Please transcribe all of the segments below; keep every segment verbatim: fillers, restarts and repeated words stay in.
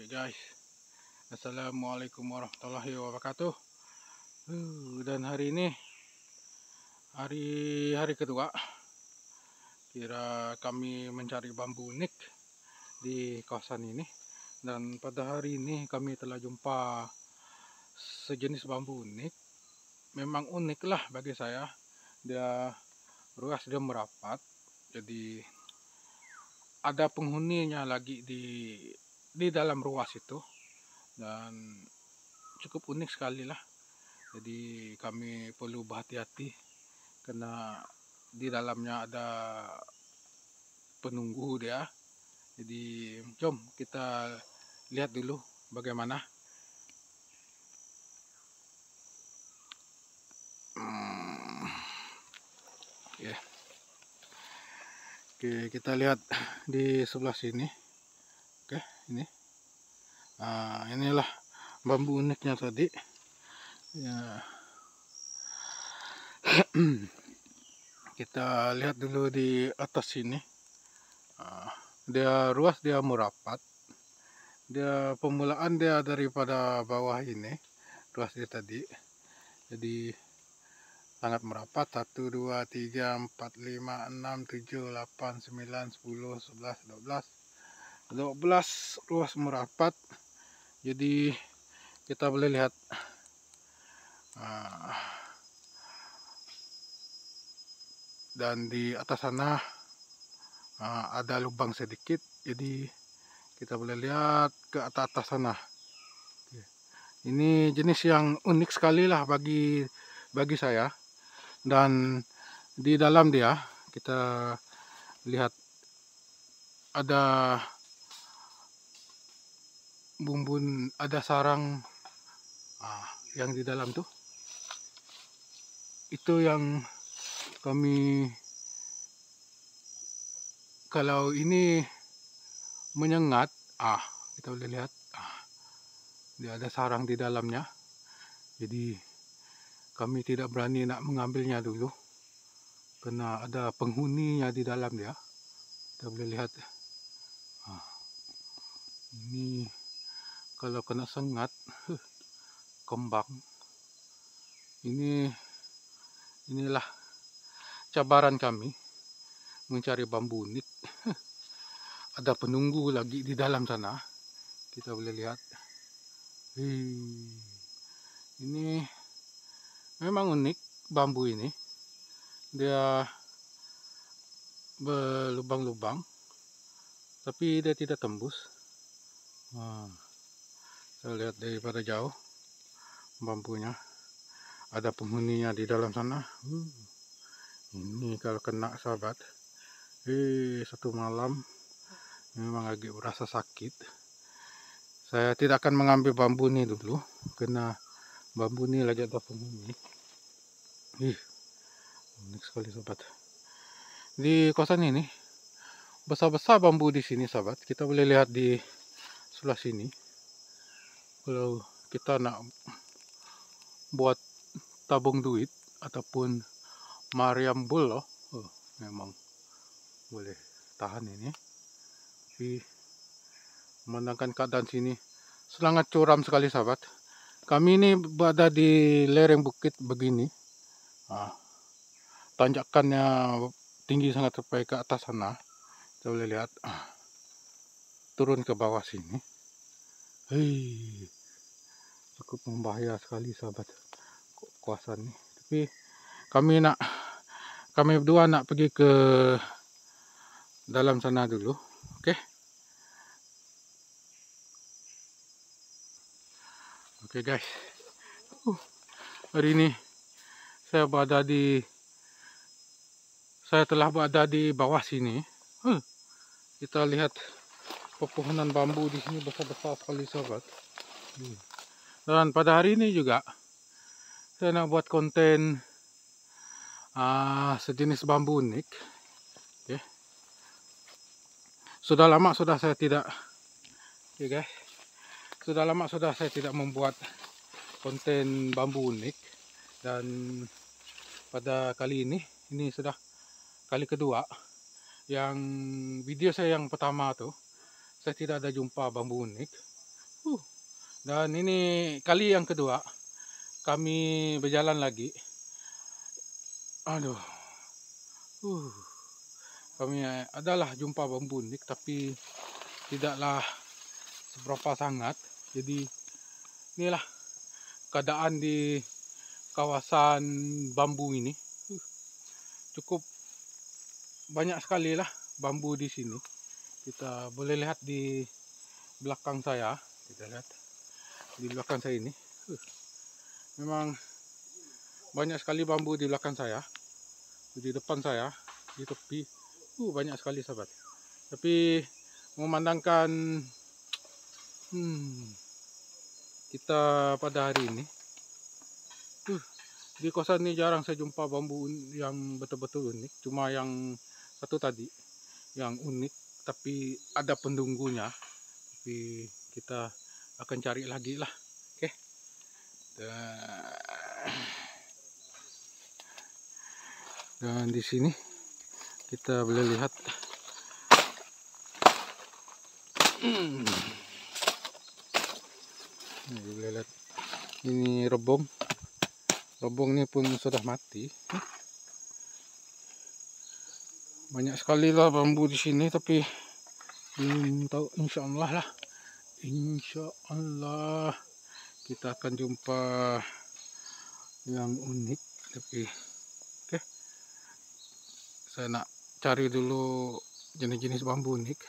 guys, assalamualaikum warahmatullahi wabarakatuh. Uh, dan hari ini hari hari kedua kira kami mencari bambu unik di kawasan ini, dan pada hari ini kami telah jumpa sejenis bambu unik. Memang unik lah bagi saya, dia ruas, dia merapat, jadi ada penghuninya lagi di di dalam ruas itu, dan cukup unik sekali lah. Jadi kami perlu berhati-hati karena di dalamnya ada penunggu dia. Jadi jom kita lihat dulu bagaimana. Hmm. Oke. Oke, kita lihat di sebelah sini. Oke, ini. Nah, inilah bambu uniknya tadi. Ya. Kita lihat dulu di atas sini. Nah, dia ruas, dia merapat. Dia pemulaan dia daripada bawah ini, ruas dia tadi. Jadi sangat merapat. Satu, dua, tiga, empat, lima, enam, tujuh, delapan, sembilan, sepuluh, sebelas, dua belas, dua belas ruas merapat. Jadi kita boleh lihat uh, dan di atas sana uh, ada lubang sedikit. Jadi kita boleh lihat ke atas atas sana. Ini jenis yang unik sekali lah bagi bagi saya. Dan di dalam dia kita lihat ada bumbun, ada sarang ah, yang di dalam tuh. Itu yang kami, kalau ini menyengat, ah kita boleh lihat, ah, dia ada sarang di dalamnya. Jadi kami tidak berani nak mengambilnya dulu karena ada penghuninya di dalam dia. Kita boleh lihat, ah, ini kalau kena sengat, huh, kembang. Ini inilah cabaran kami mencari bambu unik. Ada penunggu lagi di dalam sana. Kita boleh lihat. Hii. Ini memang unik bambu ini. Dia berlubang-lubang, tapi dia tidak tembus. Nah, saya lihat daripada jauh bambunya. Ada penghuninya di dalam sana. Hmm. Ini kalau kena sahabat, eh satu malam memang agak berasa sakit. Saya tidak akan mengambil bambu ini dulu karena bambu ini lagi ada penghuni. Ih, unik sekali sahabat. Di kawasan ini besar-besar bambu di sini sahabat. Kita boleh lihat di sebelah sini. Kalau kita nak buat tabung duit ataupun Mariam Bull, oh, oh, memang boleh tahan ini. Tapi memandangkan keadaan sini sangat curam sekali sahabat. Kami ini berada di lereng bukit begini. Nah, tanjakannya tinggi sangat sampai ke atas sana. Kita boleh lihat, ah, turun ke bawah sini. Hei, cukup membahaya sekali sahabat kawasan ini. Tapi kami nak kami berdua nak pergi ke dalam sana dulu. Oke. Okay? Oke okay, guys. Uh, hari ini saya berada di saya telah berada di bawah sini. Uh, kita lihat pepohonan bambu di sini besar-besar sekali sahabat. Uh. Dan pada hari ini juga saya nak buat konten uh, sejenis bambu unik. Okay. Sudah lama sudah saya tidak, okay guys, sudah lama sudah saya tidak membuat konten bambu unik, dan pada kali ini, ini sudah kali kedua. Yang video saya yang pertama tuh saya tidak ada jumpa bambu unik, Uh, dan ini kali yang kedua kami berjalan lagi. Aduh, uh, kami adalah jumpa bambu unik, tapi tidaklah seberapa sangat. Jadi inilah keadaan di kawasan bambu ini. Uh, cukup banyak sekali lah bambu di sini. Kita boleh lihat di belakang saya. Kita lihat di belakang saya ini. Uh, memang banyak sekali bambu di belakang saya. Di depan saya, di tepi, uh, banyak sekali sahabat. Tapi memandangkan hmm, kita pada hari ini, uh, di kosan ini jarang saya jumpa bambu yang betul-betul unik. Cuma yang satu tadi yang unik, tapi ada pendunggunya. Tapi kita akan cari lagi lah. Oke. Dan di sini kita boleh lihat hmm. Ini boleh lihat ini rebong. Rebong ini pun sudah mati. Banyak sekali lah bambu di sini, tapi belum tahu, insya Allah lah. Insya Allah kita akan jumpa yang unik. Tapi oke, okay. Saya nak cari dulu jenis-jenis bambu unik.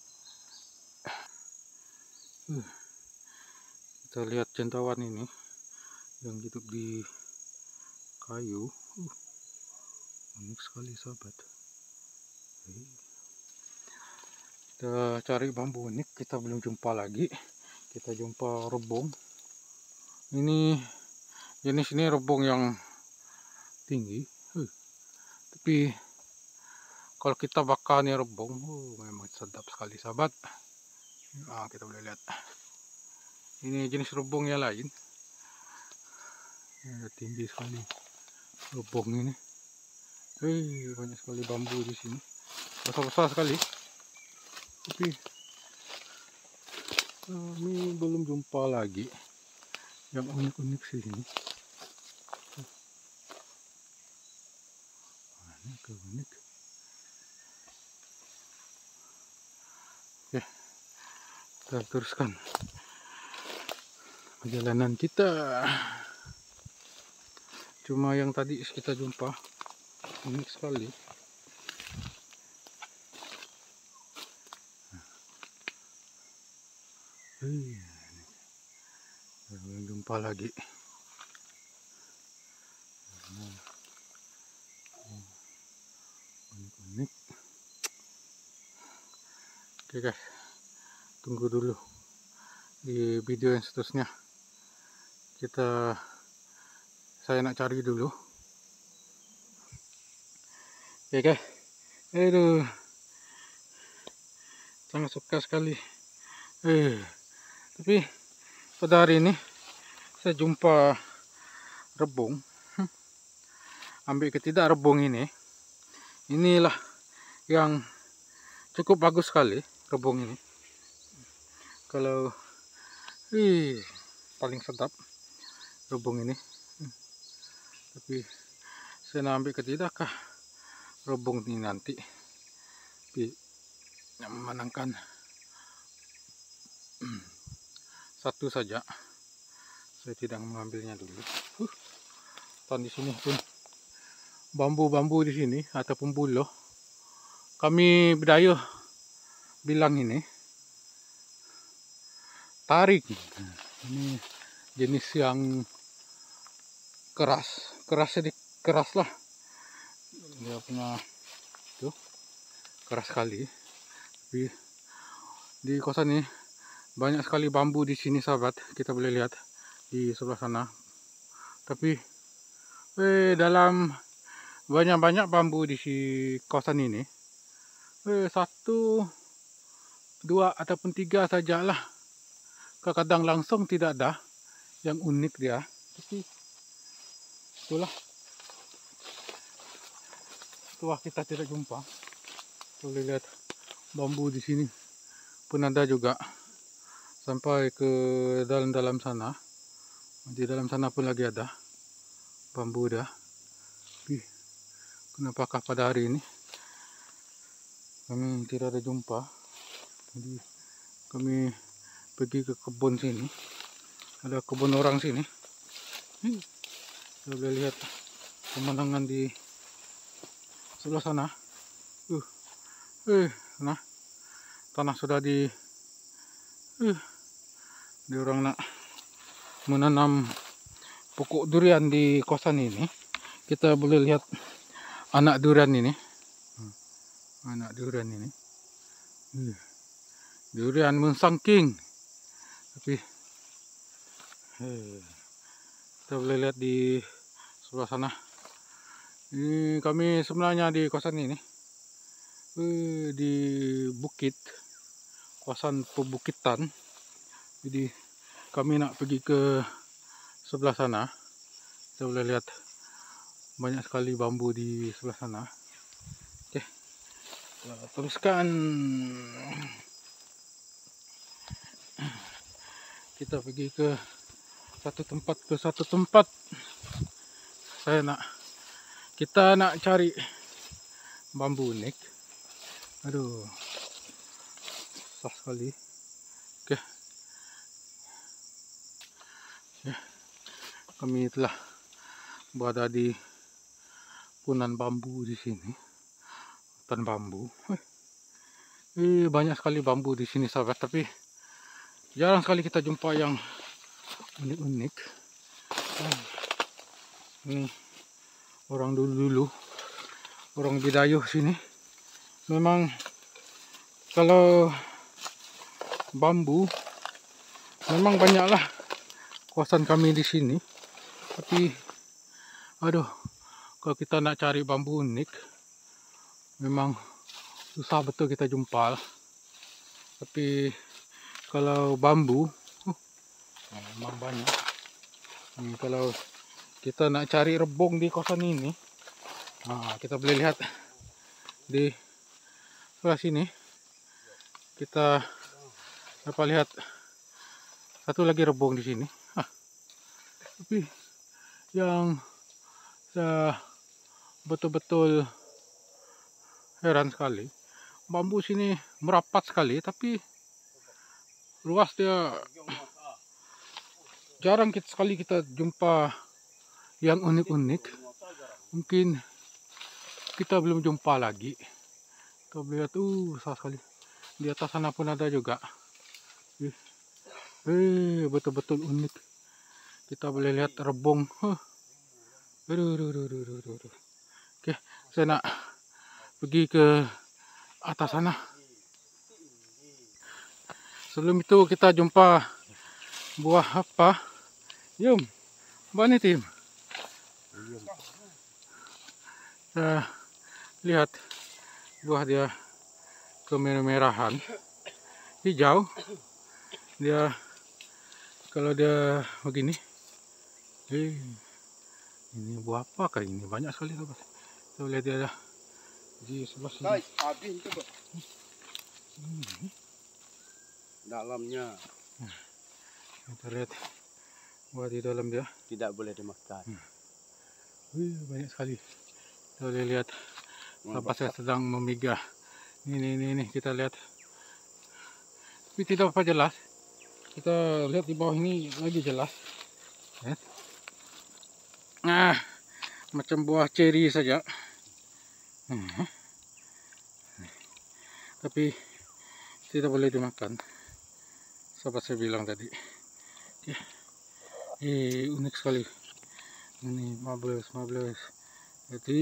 Uh, kita lihat centawan ini yang hidup di kayu. Uh, unik sekali sahabat. Okay. Kita cari bambu unik, kita belum jumpa lagi. Kita jumpa rebong. Ini jenis ini rebong yang tinggi. Uh, tapi kalau kita bakar nih rebong, uh, memang sedap sekali sahabat. Nah, kita boleh lihat. Ini jenis rebong yang lain. Ya, tinggi sekali rebong ini. Hei, banyak sekali bambu di sini. Besar-besar sekali. Tapi kami belum jumpa lagi yang unik-unik sini. Mana ke unik? Oke, kita teruskan perjalanan kita. Cuma yang tadi kita jumpa unik sekali. Hei, belum jumpa lagi. Unik-unik. Oke guys, tunggu dulu di video yang seterusnya. Kita saya nak cari dulu. Oke guys, aduh, sangat suka sekali. Eh, tapi pada hari ini saya jumpa rebong. Hmm. Ambil ke tidak rebong ini, inilah yang cukup bagus sekali rebong ini. Kalau ih, paling sedap rebong ini. Hmm. Tapi saya nak ambil ke tidakkah rebong ini nanti. Tapi yang memenangkan hmm, satu saja. Saya tidak mengambilnya dulu. Uh, dan di sini pun bambu-bambu di sini ataupun buloh. Kami Bidayuh bilang ini tarik. Ini jenis yang keras, keras sedikit keras lah. Dia punya tuh keras sekali. Tapi di kosan ini banyak sekali bambu di sini sahabat. Kita boleh lihat di sebelah sana. Tapi eh, dalam banyak-banyak bambu di si kawasan ini, eh, satu, dua ataupun tiga sajalah. Kadang langsung tidak ada yang unik dia. Tapi itulah, setelah kita tidak jumpa, boleh lihat bambu di sini pun ada juga sampai ke dalam-dalam sana. Di dalam sana pun lagi ada bambu dah. Tapi kenapakah pada hari ini kami tidak ada jumpa? Jadi kami pergi ke kebun sini. Ada kebun orang sini. Hmm. Kita boleh lihat pemandangan di sebelah sana. Uh, eh, nah, tanah sudah di, uh, di orang nak menanam pokok durian di kosan ini. Kita boleh lihat anak durian ini, hmm. anak durian ini, uh, durian mensangking. Tapi eh, kita boleh lihat di sebelah sana. Ini kami sebenarnya di kosan ini, uh, di bukit, kawasan pebukitan. Jadi kami nak pergi ke sebelah sana. Kita boleh lihat banyak sekali bambu di sebelah sana. Oke, kita teruskan. Kita pergi ke satu tempat ke satu tempat. Saya nak, kita nak cari bambu unik. Aduh, susah sekali. Oke. Ya, kami telah berada di punan bambu di sini, hutan bambu. Eh, banyak sekali bambu di sini sahabat, tapi jarang sekali kita jumpa yang unik-unik. Hmm. Ini orang dulu-dulu, orang Bidayuh sini. Memang kalau bambu, memang banyaklah kawasan kami di sini, tapi aduh, kalau kita nak cari bambu unik memang susah betul kita jumpa. Tapi kalau bambu uh, memang banyak. Ini kalau kita nak cari rebung di kawasan ini, nah, kita boleh lihat di sebelah sini. Kita dapat lihat satu lagi rebung di sini. Tapi yang saya betul-betul heran sekali, bambu sini merapat sekali, tapi luas dia. Jarang kita sekali kita jumpa yang unik-unik. Mungkin kita belum jumpa lagi. Kita lihat, uh, susah sekali. Di atas sana pun ada juga. Eh, betul-betul unik. Kita boleh lihat rebung. Huh. Aduh, aduh, aduh, aduh, aduh, aduh. Oke, saya nak pergi ke atas sana. Sebelum itu kita jumpa buah apa? Yum, mana tim? Kita lihat buah dia kemerah-merahan, hijau. Dia kalau dia begini. Eh, ini buah apa kah ini? Banyak sekali tuh. Kita lihat dia ada di sebelah sini. Habis itu, hmm. Dalamnya. Kita lihat buah di dalam dia. Tidak boleh dimakan. Hmm. Wih, banyak sekali. Kita boleh lihat. Sahabat saya sedang memigah. Ini, ini, ini kita lihat. Tapi tidak apa jelas. Kita lihat di bawah ini lagi jelas. Ya. Nah, macam buah ceri saja. Hmm. Tapi tidak boleh dimakan. Sahabat saya bilang tadi. Ya. Eh, unik sekali. Ini marvelous, marvelous. Jadi,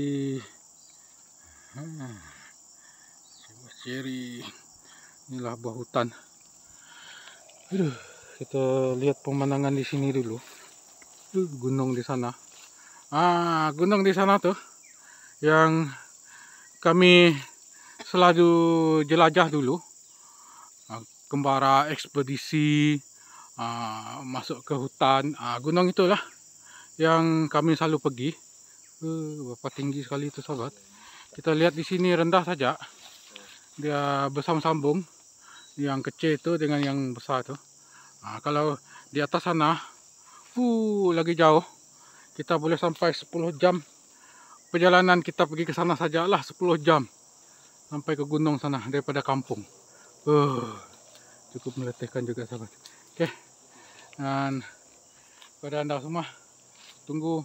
hmm, buah ceri. Inilah buah hutan. Aduh, kita lihat pemandangan di sini dulu. Uh, gunung di sana. Ah, gunung di sana tuh yang kami selalu jelajah dulu. Uh, Kembara ekspedisi uh, masuk ke hutan. Uh, gunung itulah yang kami selalu pergi. Uh, berapa tinggi sekali itu sahabat. Kita lihat di sini rendah saja. Dia bersambung-sambung. yang kecil itu dengan yang besar tuh. Nah, kalau di atas sana, uh, lagi jauh. Kita boleh sampai sepuluh jam perjalanan kita pergi ke sana sajalah, sepuluh jam sampai ke gunung sana daripada kampung. Uh, cukup meletihkan juga sahabat. Oke, dan kepada anda semua, tunggu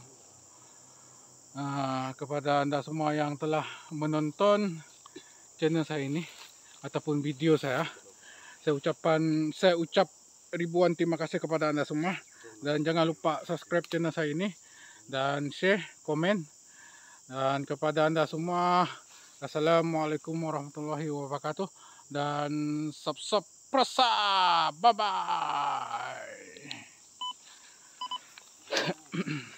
uh, kepada anda semua yang telah menonton channel saya ini ataupun video saya. Saya ucapkan, saya ucap ribuan terima kasih kepada anda semua, dan jangan lupa subscribe channel saya ini dan share, komen. Dan kepada anda semua, assalamualaikum warahmatullahi wabarakatuh, dan sub sub prasa, bye bye.